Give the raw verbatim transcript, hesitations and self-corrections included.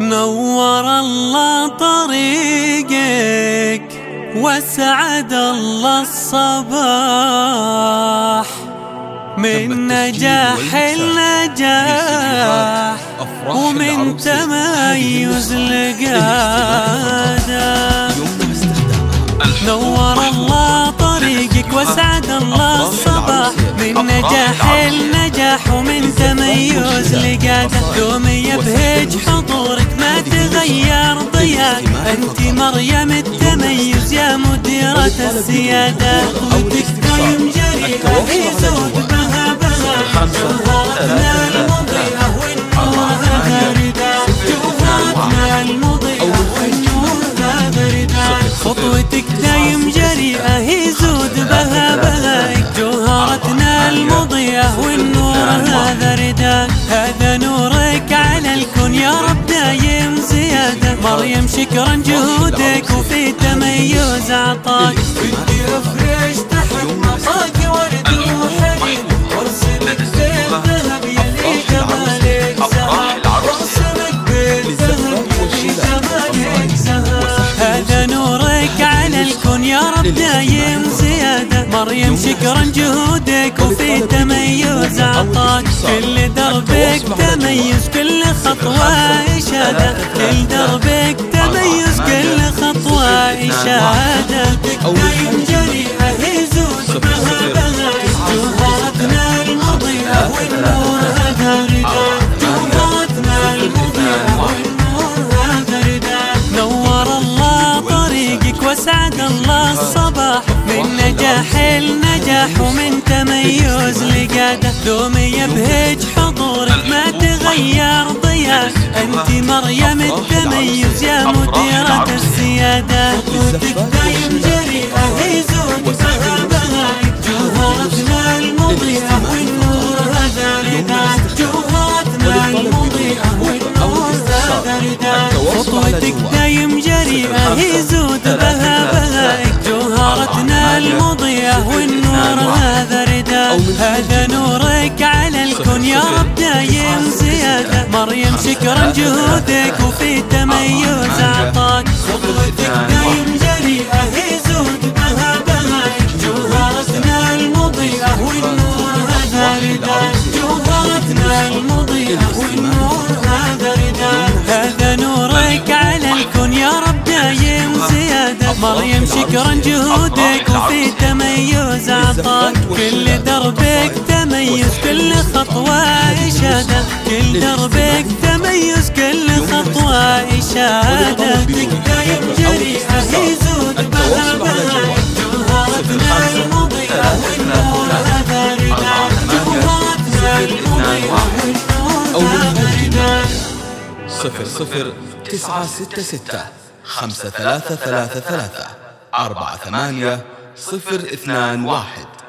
نور الله طريقك وسعد الله الصباح من نجاح النجاح ومن تميز لقاده. نور الله طريقك وسعد الله الصباح من نجاح النجاح ومن تميز لقاده. دومي يبهج حضورك ما تغير ضياك، انت مريم التميز يا مديرة السيادة. خطوتك دايم جريئة يزود بها بها جوهرتنا المضيئة والنور هذا رداء. جوهرتنا المضيئة والنور هذا رداء. خطوتك دايم جريئة يزود بها بهاك جوهرتنا المضيئة والنور هذا رداء. هذا نورك على الكون يا رب دايم زيادة. مريم شكرا جهودك وفي تميز عطاك. بدي افرش تحت مطاك ورد وحنين وارسمك بالذهب يلي جمالك زهر. وارسمك بالذهب يلي جمالك زهر. هذا نورك على الكون يا رب دايم زيادة. مريم شكرا جهودك وفي تميز عطاك. كل دربك تميز كل خطوة إشادة. كل دربك تميز كل خطوة إشادة. دايم جريئة يزود بها بها جوهرتنا المضيئة والنور هذا رداء. جوهرتنا المضيئة والنور هذا رداء. نور الله طريقك وسعد الله الصباح من نجاح النجاح ومن تميز لقاده. دومي يبهج حضورك ما تغير ضياك، انت مريم التميز يا مديرة السيادة. خطوتك دايم جريئة يزود بها بهاك جوهرتنا المضيئة والنور هذا رداء. جوهرتنا المضيئة والنور هذا رداء. خطوتك دايم جريئة يزود بها بهاك جوهرتنا المضيئة والنور هذا رداء. هذا نورك على الكون يا رب دايم زيادة. مريم شكرا جهودك وفي تميز عطاك. خطوتك دايم جريئة يزود بها بهاك جوهرتنا المضيئة والنور هذا رداء. جوهرتنا المضيئة والنور هذا رداء. هذا نورك على الكون يا رب دايم زيادة. مريم شكرا جهودك وفي تميز عطاك. كل دربك تميز كل خطوة إشادة. كل دربك تميز كل خطوة إشادة. دايم جريئة يزود بها بهاك جوهرتنا المضيئة والنور هذا رداء. جوهرتنا المضيئة والنور هذا رداء. صفر صفر تسعة ستة ستة خمسة ثلاثة ثلاثة ثلاثة أربعة ثمانية صفر اثنان واحد.